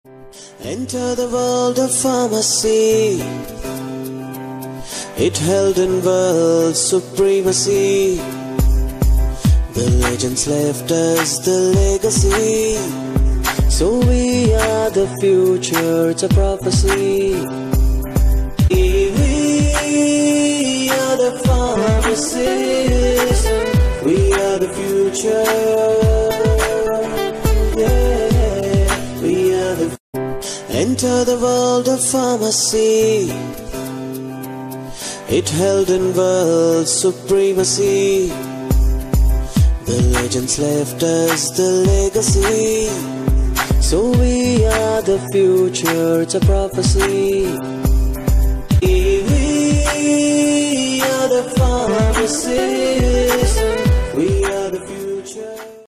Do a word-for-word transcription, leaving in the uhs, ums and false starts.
Enter the world of pharmacy. It held in world supremacy. The legends left us the legacy. So we are the future, it's a prophecy. We are the pharmacists. We are the future. Yeah, we are the. Enter the world of pharmacy. It held in world supremacy. The legends left us the legacy. So we are the future, it's a prophecy. We are the pharmacists.